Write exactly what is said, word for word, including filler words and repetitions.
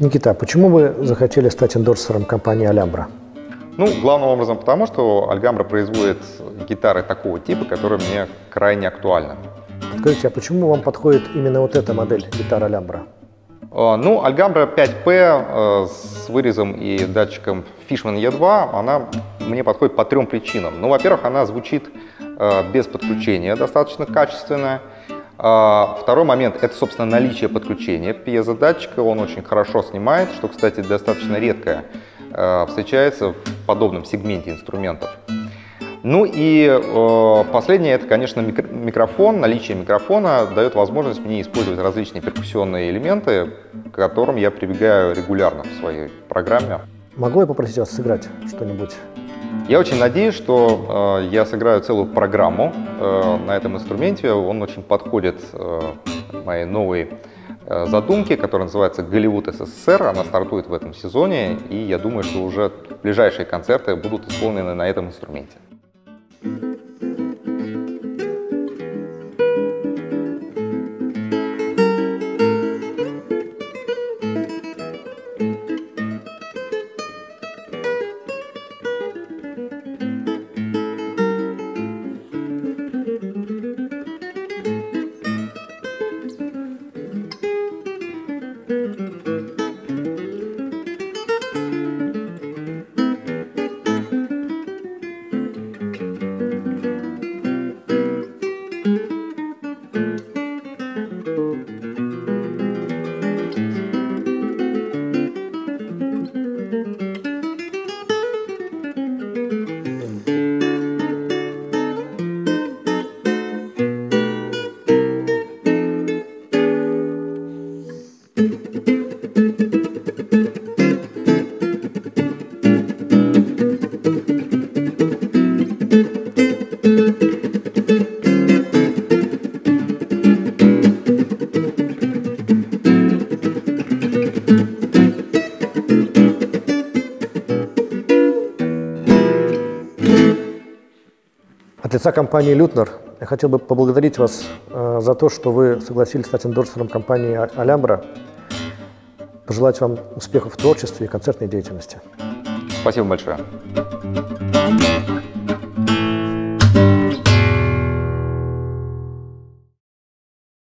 Никита, а почему вы захотели стать эндорсером компании Alhambra? Ну, главным образом потому, что Alhambra производит гитары такого типа, которые мне крайне актуальны. Скажите, а почему вам подходит именно вот эта модель гитары Alhambra? Ну, Alhambra пять пэ с вырезом и датчиком Fishman и два, она мне подходит по трем причинам. Ну, во-первых, она звучит без подключения, достаточно качественно. Второй момент — это, собственно, наличие подключения пьезодатчика. Он очень хорошо снимает, что, кстати, достаточно редко встречается в подобном сегменте инструментов. Ну и э, последнее — это, конечно, микро микрофон. Наличие микрофона дает возможность мне использовать различные перкуссионные элементы, к которым я прибегаю регулярно в своей программе. Могу я попросить вас сыграть что-нибудь? Я очень надеюсь, что э, я сыграю целую программу э, на этом инструменте. Он очень подходит э, моей новой э, задумке, которая называется «Голливуд СССР». Она стартует в этом сезоне, и я думаю, что уже ближайшие концерты будут исполнены на этом инструменте. От лица компании Lutner я хотел бы поблагодарить вас э, за то, что вы согласились стать эндорсером компании Alhambra. Пожелать вам успехов в творчестве и концертной деятельности. Спасибо большое.